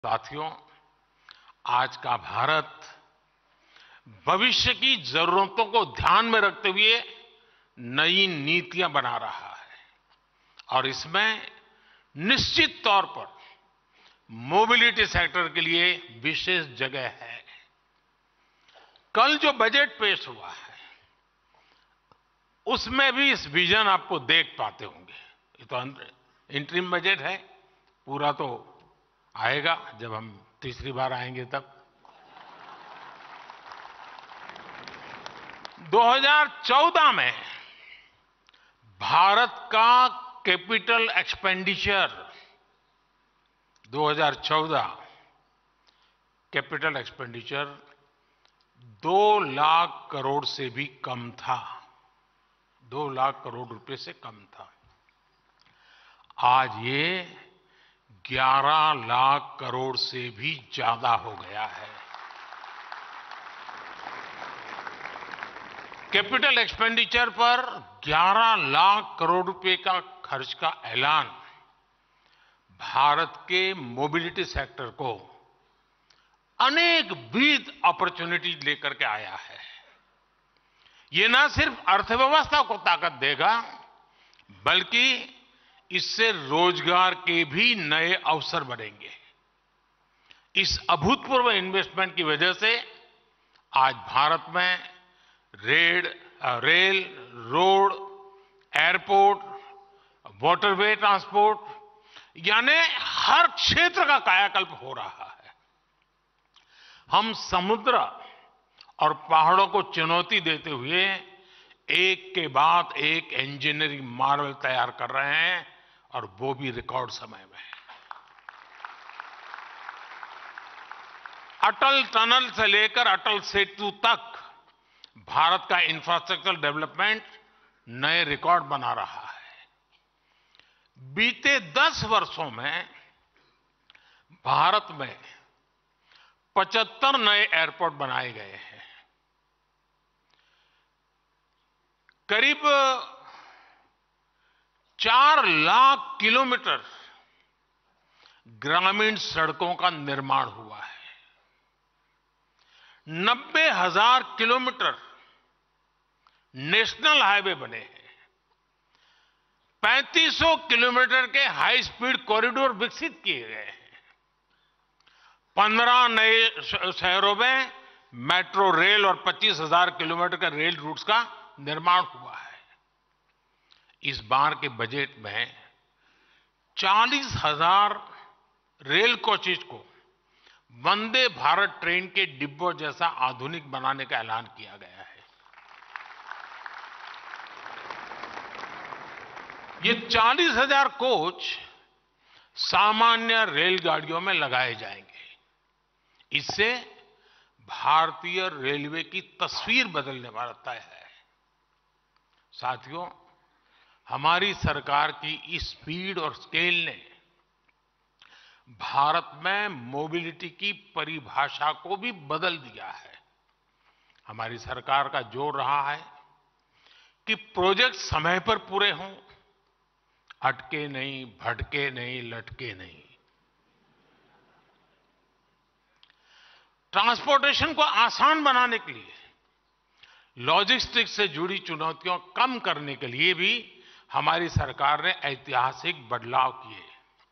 साथियों, आज का भारत भविष्य की जरूरतों को ध्यान में रखते हुए नई नीतियां बना रहा है और इसमें निश्चित तौर पर मोबिलिटी सेक्टर के लिए विशेष जगह है। कल जो बजट पेश हुआ है उसमें भी इस विजन आपको देख पाते होंगे। ये तो इंटरिम बजट है, पूरा तो आएगा जब हम तीसरी बार आएंगे तब। 2014 में भारत का capital expenditure 2014 capital expenditure 2 lakh crore से भी कम था। 2 लाख करोड़ रुपए से कम था। आज ये 11 लाख करोड़ से भी ज्यादा हो गया है। कैपिटल एक्सपेंडिचर पर 11 लाख करोड़ रुपए का खर्च का ऐलान भारत के मोबिलिटी सेक्टर को अनेक विद अपॉर्चुनिटी लेकर के आया है। ये न सिर्फ अर्थव्यवस्था को ताकत देगा, बल्कि इससे रोजगार के भी नए अवसर बनेंगे। इस अभूतपूर्व इन्वेस्टमेंट की वजह से आज भारत में rail, road, airport, waterway transport यानी हर क्षेत्र का कायाकल्प हो रहा है। हम समुद्र और पहाड़ों को चुनौती देते हुए एक के बाद एक इंजीनियरिंग मार्वल तैयार कर रहे हैं और वो भी रिकॉर्ड समय में। अटल टनल से लेकर अटल सेतु तक भारत का इंफ्रास्ट्रक्चर डेवलपमेंट नए रिकॉर्ड बना रहा है। बीते 10 वर्षों में भारत में 75 नए एयरपोर्ट बनाए गए हैं। करीब 4 लाख किलोमीटर ग्रामीण सड़कों का निर्माण हुआ है। 90,000 किलोमीटर नेशनल हाईवे बने हैं। 3500 किलोमीटर के हाई स्पीड कॉरिडोर विकसित किए गए हैं। 15 नए शहरों में मेट्रो रेल और 25,000 किलोमीटर के रेल रूट्स का निर्माण हुआ है। इस बार के बजट में 40,000 रेल कोचेज को वंदे भारत ट्रेन के डिब्बों जैसा आधुनिक बनाने का ऐलान किया गया है। ये 40,000 कोच सामान्य रेलगाड़ियों में लगाए जाएंगे। इससे भारतीय रेलवे की तस्वीर बदलने वाला तय है। साथियों, हमारी सरकार की इस स्पीड और स्केल ने भारत में मोबिलिटी की परिभाषा को भी बदल दिया है। हमारी सरकार का जोर रहा है कि प्रोजेक्ट समय पर पूरे हों, अटके नहीं, भटके नहीं, लटके नहीं। ट्रांसपोर्टेशन को आसान बनाने के लिए, लॉजिस्टिक्स से जुड़ी चुनौतियों कम करने के लिए भी हमारी सरकार ने ऐतिहासिक बदलाव किए।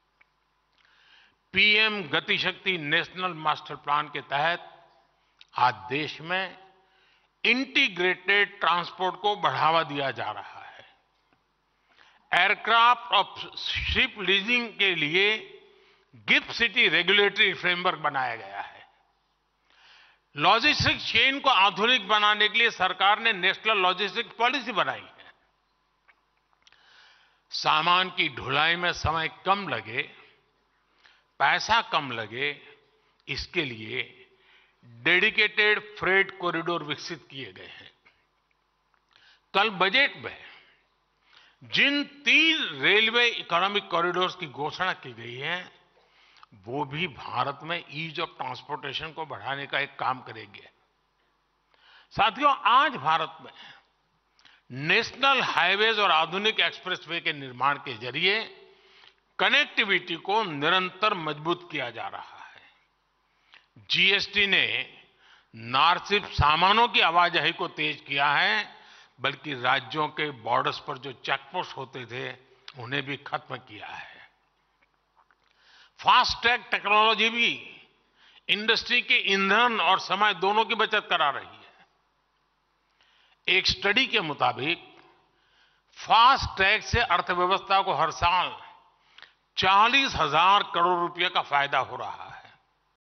पीएम गति शक्ति नेशनल मास्टर प्लान के तहत आज देश में इंटीग्रेटेड ट्रांसपोर्ट को बढ़ावा दिया जा रहा है। एयरक्राफ्ट और शिप लीजिंग के लिए गिफ्ट सिटी रेगुलेटरी फ्रेमवर्क बनाया गया है। लॉजिस्टिक्स चेन को आधुनिक बनाने के लिए सरकार ने नेशनल लॉजिस्टिक्स पॉलिसी बनाई है। सामान की ढुलाई में समय कम लगे, पैसा कम लगे, इसके लिए डेडिकेटेड फ्रेट कॉरिडोर विकसित किए गए हैं। कल बजट में जिन 3 रेलवे इकोनॉमिक कॉरिडोर्स की घोषणा की गई है, वो भी भारत में ईज ऑफ ट्रांसपोर्टेशन को बढ़ाने का एक काम करेंगे। साथियों, आज भारत में नेशनल हाईवेज और आधुनिक एक्सप्रेसवे के निर्माण के जरिए कनेक्टिविटी को निरंतर मजबूत किया जा रहा है। जीएसटी ने न सिर्फ सामानों की आवाजाही को तेज किया है, बल्कि राज्यों के बॉर्डर्स पर जो चेकपोस्ट होते थे उन्हें भी खत्म किया है। फास्ट ट्रैक टेक्नोलॉजी भी इंडस्ट्री के ईंधन और समय दोनों की बचत करा रही है। एक स्टडी के मुताबिक फास्ट ट्रैक से अर्थव्यवस्था को हर साल 40,000 करोड़ रुपए का फायदा हो रहा है।